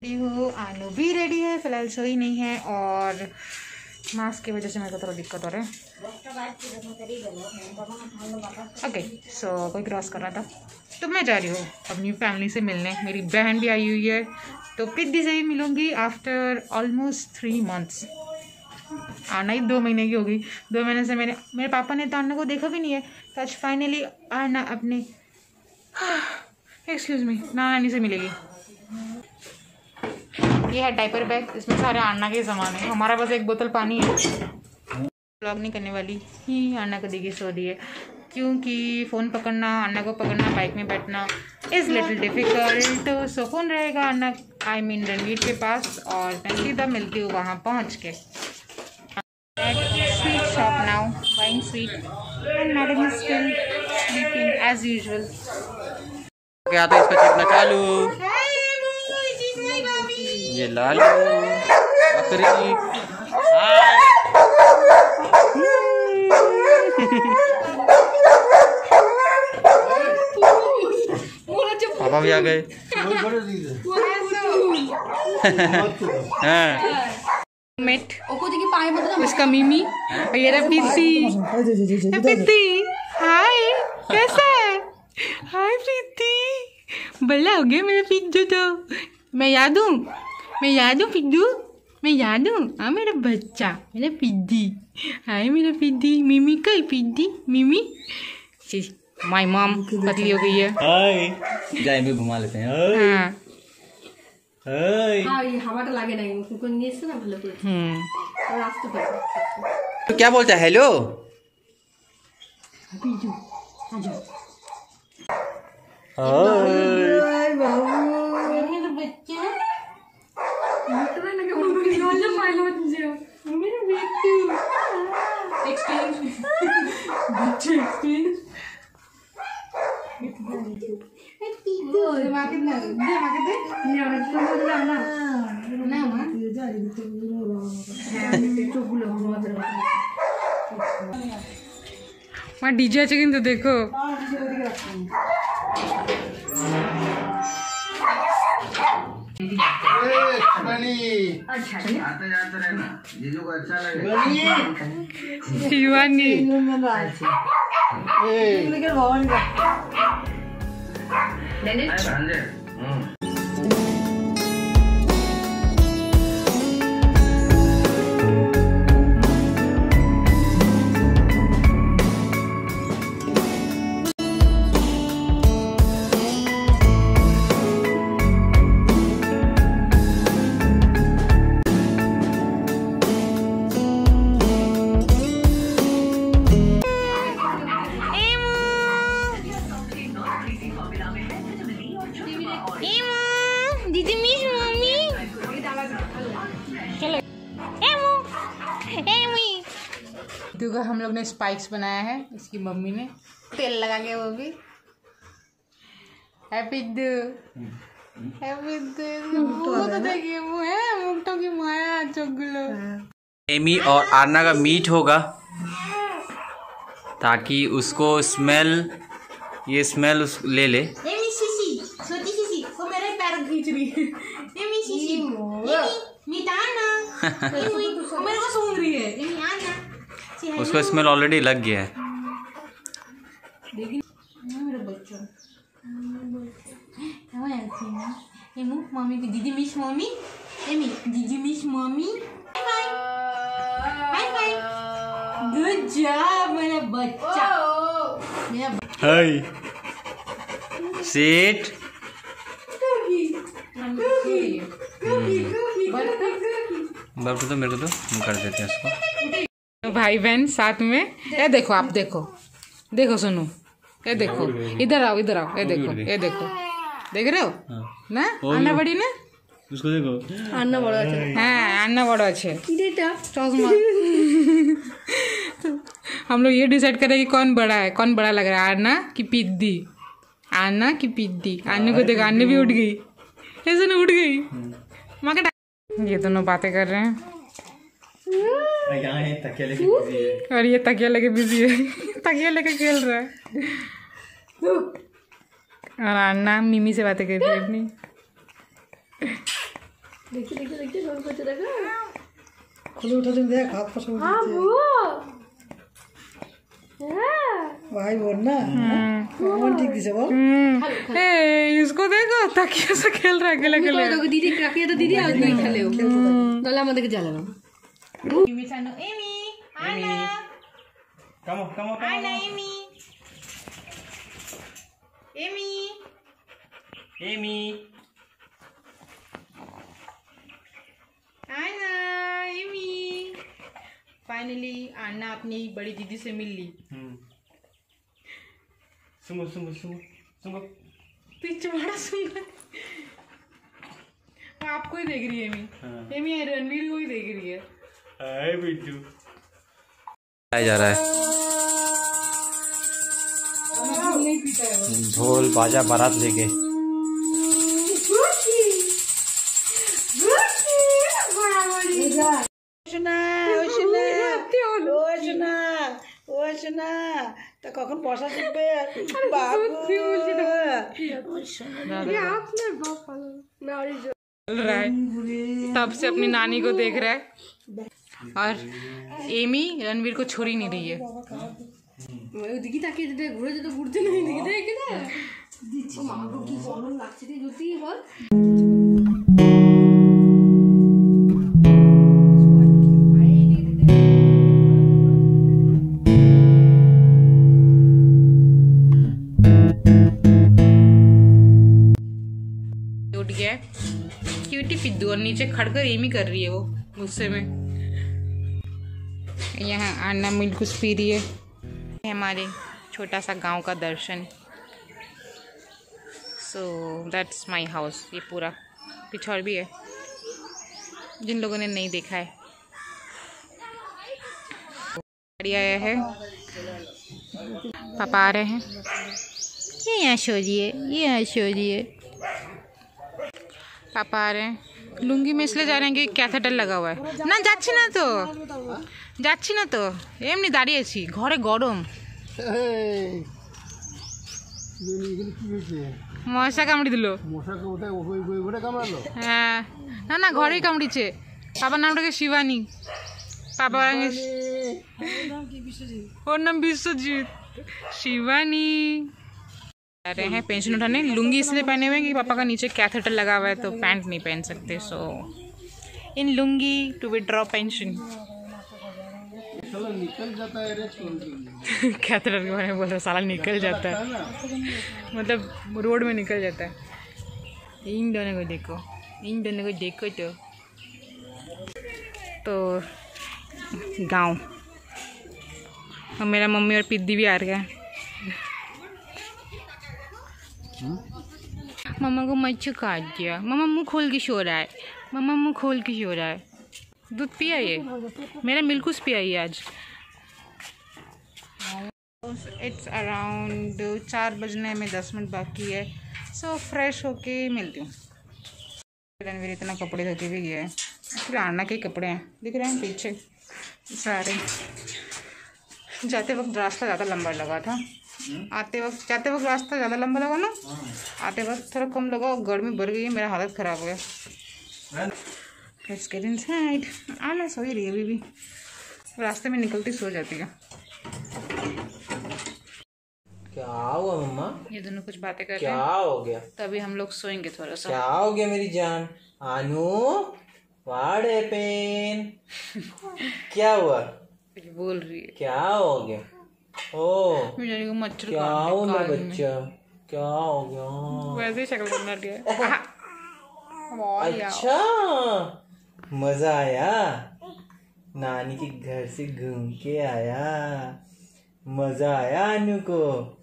आनू भी रेडी है, फिलहाल सोई नहीं है और मास्क की वजह से मेरे को थोड़ा दिक्कत हो रहा है। ओके सो कोई क्रॉस कर रहा था तो मैं जा रही हूँ अपनी फैमिली से मिलने। मेरी बहन भी आई हुई है तो पिद्दी से ही मिलूँगी आफ्टर ऑलमोस्ट 3 months। आना ही 2 महीने की होगी। 2 महीने से मेरे पापा ने तो आना को देखा भी नहीं है। तो आज फाइनली आना अपने एक्सक्यूज़ मी नानी से मिलेगी। ये है डाइपर बैग, इसमें सारे अन्ना के सामान है। हमारा बस एक बोतल पानी है। ब्लॉग नहीं करने वाली ही अन्ना को देखी सो रही है क्योंकि फ़ोन पकड़ना, अन्ना को पकड़ना, बाइक में बैठना is little difficult. So phone रहेगा अन्ना रणवीर के पास और मैं सीधा मिलती हूँ वहाँ पहुँच के। Sweet shop now buying sweet and madam is still sleeping as usual. क्या तो इसका चेकना चालू। ये लालू बकरी पापा भी आ गए। मेट उसका मिमी और ये रहा प्रीति। प्रीति हाय, कैसा है? हाय प्रीति, बल्ला हो गया मेरा पिद्दू। तो मैं याद हूँ पिद्दू, मैं याद हूँ। हाँ मेरा बच्चा, मेरा पिद्दी। हाय मेरा पिद्दी। मिमी कल पिद्दी मिमी। माय मॉम पतली हो गई है। हाय जाए भी घुमा लेते हैं। हाँ तो क्या बोलता है? हेलो वहाँ डीजे আছে কিন্তু देखो। शिवानी का हम लोग ने स्पाइक्स बनाया है, इसकी मम्मी ने तेल लगा के, वो भी हैप्पी देखिए वो है मुक्टो की माया चोगलो। एमी और आरना का मीट होगा ताकि उसको ये स्मेल ले ले। एमी सीसी, छोटी सीसी, वो मेरे पैर खींच रही है। एमी सीसी, मीट आना, वो मेरे को सूंघ रही है। एमी आना, उसको स्मेल ऑलरेडी लग गया है। मेरा बच्चा मम्मी की दीदी मिस मम्मी, एमी दीदी मिस मम्मी। गुड जॉब मेरा बच्चा। High seat. बाप तो मेरे को तो कर देते हैं इसको। भाई बहन साथ में। ये देखो, आप देखो सुनो, ये देखो, इधर आओ, ये देखो, देख रहे हो? हाँ। ना अन्ना बड़ी ना, उसको देखो, अन्ना बड़ा है। हाँ अन्ना बड़ा है। चश्मा हम लोग ये डिसाइड करें कि कौन बड़ा लग रहा है, अन्ना की पिद्दी। अन्ना की पिद्दी। अन्नू को देखो, अन्नू भी उठ गई, ऐसे ना उठ गई। ये दोनों बातें कर रहे हैं और ये तकिया लेके बिजी है। तकिया लेके खेल रहा है और अन्ना मिमी से बातें कर रही है अपनी। देखते डोर को देखो खुले उठा तुम देख हाथ पर हाँ वो भाई बोल ना कौन ठीक दिसे बोल ए इसको देखो तकिया से खेल रहा है अकेले दीदी काकी तो दीदी आज नहीं खेले हो नला मत के जाला ना एमी सानो एमी आना कमो आना एमी आना एमी फाइनली अन्ना अपनी बड़ी दीदी से मिल ली। सुंगो पीछे बड़ा सुंदर आपको ही देख रही है एमी रणवीर को ही देख रही है। हाय बिट्टू जा रहा है ढोल बाजा बारात लेके। তা কখন বসা শিখবে तब से अपनी नानी को देख रहा है और एमी रणवीर को छोड़ ही नहीं रही है। ওদিকে তাকিয়ে যেতে ঘুরে যেতে ঘুরতে নেই দিকে দেখে না দিচ্ছি মামা কি গরম লাগছে রে জ্যোতি বল उठ गया क्यूटी पिद्दू और नीचे खड़कर एमी कर रही है वो गुस्से में। यहाँ अन्ना मिल्कुस पी रही है। हमारे छोटा सा गांव का दर्शन। So that's my house. ये पूरा पिछौर भी है जिन लोगों ने नहीं देखा है। गाड़ी आया है पापा आ रहे हैं। ये यहाँ सोजिए पापा आ रहे हैं। लुंगी में इसलिए जा रहे हैं कि कैथेटर लगा हुआ है ना। যাচ্ছি না তো এমনি দাঁড়িয়েছি ঘরে গরম। মশা কামড়ি দিল। হ্যাঁ না ঘরেই কামড়িছে। বাবার নামটাকে শিবানী। পাপা ওর নাম বিশ্বজিৎ। शिवानी आ रहे हैं पेंशन उठाने। लुंगी इसलिए पहने हुए कि पापा का नीचे कैथेटर लगा हुआ है तो पैंट नहीं पहन सकते। So in lungi to withdraw pension. Catheter के बारे में बोल रहा साला निकल जाता है मतलब रोड में निकल जाता है। इन दोनों को देखो तो गांव और मेरा मम्मी और पिद्दी भी आ रहा है। मम्मा को मच्छू काट दिया। मम्मा मुंह खोल के सो रहा है। दूध पिया ये मेरा मिल्कुस पिया ये आज। इट्स अराउंड 4 बजने में 10 मिनट बाकी है। सो फ्रेश होके मिलती हूँ। रणवीर इतना कपड़े धोके भी गया है। फिर अन्ना के कपड़े हैं दिख रहे हैं पीछे सारे। जाते वक्त रास्ता ज़्यादा लंबा लगा था। जाते वक्त रास्ता ज़्यादा लंबा लगा ना। आते वक्त थोड़ा कम लगा और गर्मी बढ़ गई है। मेरा हालत ख़राब हो गया। Let's get inside। आना सो ही रही है अभी भी। रास्ते में निकलती सो जाती है। क्या हुआ मम्मा? ये दोनों कुछ बातें कर रहे क्या हैं। हो गया? तभी हम लोग सोएंगे थोड़ा सा। क्या हो गया मेरी जान? आनू व्हाट हैपेंड? क्या हुआ? कुछ बोल रही है। क्या हो गया? ओ बेचारी को मच्छर क्या हो मेरा बच्चा? क्या हो गया? वैसे ही शक्ल बना दिया। अच्छा मजा आया? नानी के घर से घूम के आया? मजा आया अनु को?